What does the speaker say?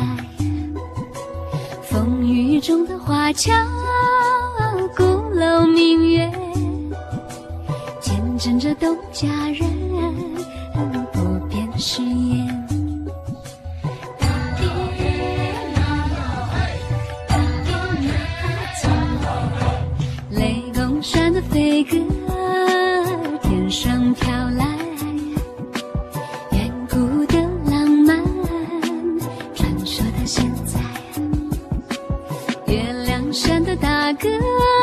风雨中的华侨，鼓楼明月，见证着东家人不变誓言。大爹妈大爹妈雷公山的飞鸽天上飘来，远古的浪漫传说到现在。月亮山的大哥